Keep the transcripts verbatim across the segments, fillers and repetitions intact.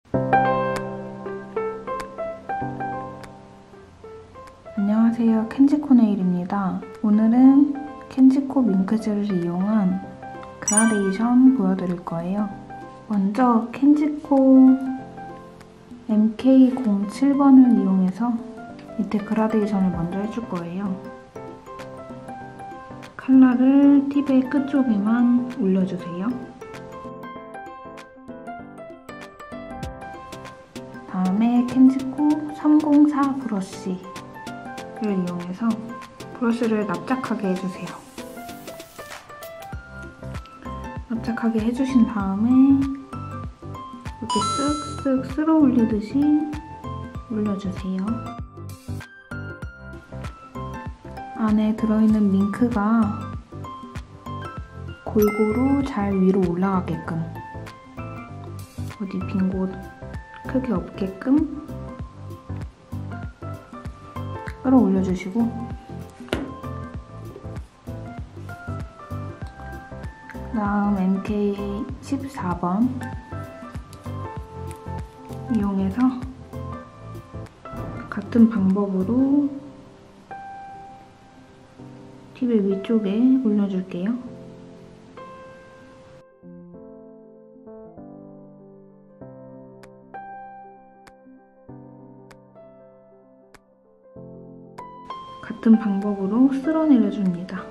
안녕하세요, 켄지코 네일입니다. 오늘은 켄지코 밍크젤을 이용한 그라데이션 보여드릴 거예요. 먼저 켄지코 엠케이 공칠 번을 이용해서 밑에 그라데이션을 먼저 해줄 거예요. 컬러를 팁의 끝쪽에만 올려주세요. 다음에 켄지코 삼공사 브러쉬를 이용해서 브러쉬를 납작하게 해주세요. 납작하게 해주신 다음에 이렇게 쓱쓱 쓸어 올리듯이 올려주세요. 안에 들어있는 밍크가 골고루 잘 위로 올라가게끔, 어디 빈 곳 크게 없게끔 끌어 올려주시고, 다음 엠케이 십사 번 이용해서 같은 방법으로 팁의 위쪽에 올려줄게요. 같은 방법으로 쓸어내려줍니다.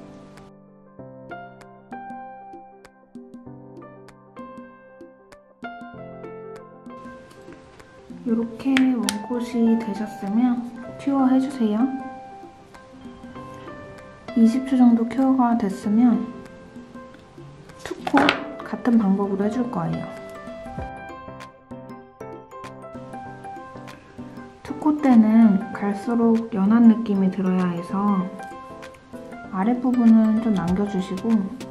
이렇게 원콧이 되셨으면 큐어 해주세요. 이십 초 정도 큐어가 됐으면 투콧 같은 방법으로 해줄 거예요. 투콧 때는 갈수록 연한 느낌이 들어야 해서 아랫부분은 좀 남겨주시고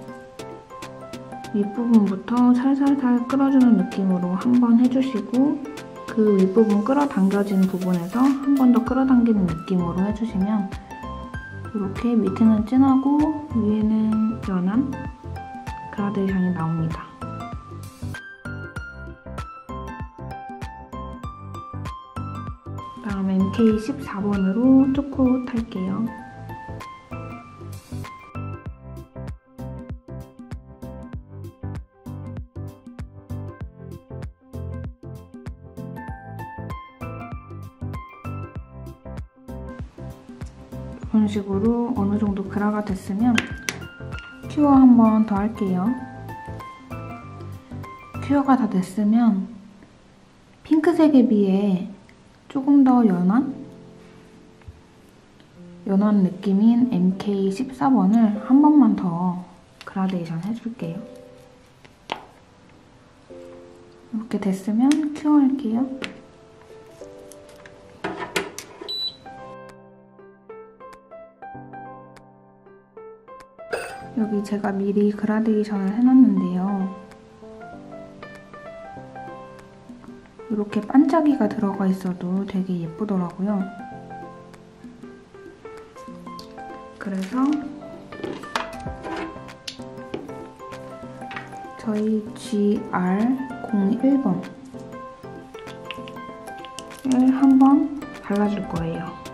윗부분부터 살살살 끌어주는 느낌으로 한번 해주시고, 그 윗부분 끌어당겨진 부분에서 한 번 더 끌어당기는 느낌으로 해주시면 이렇게 밑에는 진하고 위에는 연한 그라데이션이 나옵니다. 다음 엠케이 십사 번으로 투콧 할게요. 이런 식으로 어느 정도 그라가 됐으면 큐어 한 번 더 할게요. 큐어가 다 됐으면 핑크색에 비해 조금 더 연한? 연한 느낌인 엠케이 십사 번을 한 번만 더 그라데이션 해줄게요. 이렇게 됐으면 큐어 할게요. 여기 제가 미리 그라데이션을 해놨는데요. 이렇게 반짝이가 들어가 있어도 되게 예쁘더라고요. 그래서 저희 지 알 공일 번을 한번 발라줄 거예요.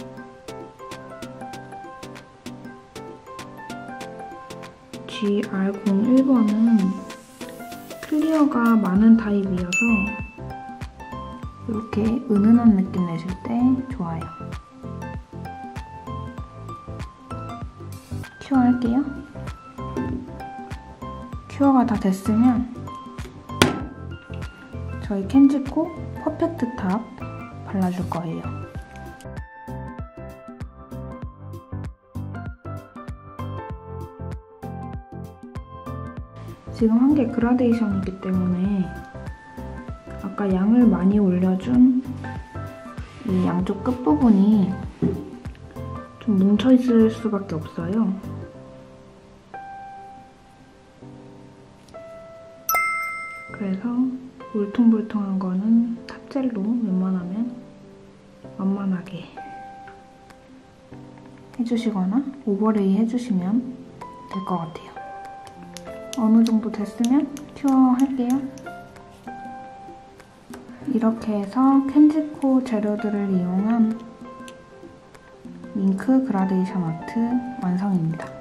지 알 공일 번은 클리어가 많은 타입이어서 이렇게 은은한 느낌 내실 때 좋아요. 큐어 할게요. 큐어가 다 됐으면 저희 켄지코 퍼펙트 탑 발라줄 거예요. 지금 한 개 그라데이션이기 때문에 아까 양을 많이 올려준 이 양쪽 끝부분이 좀 뭉쳐있을 수밖에 없어요. 그래서 울퉁불퉁한 거는 탑젤로 웬만하면 완만하게 해주시거나 오버레이 해주시면 될 것 같아요. 어느 정도 됐으면 큐어 할게요. 이렇게 해서 켄지코 재료들을 이용한 밍크 그라데이션 아트 완성입니다.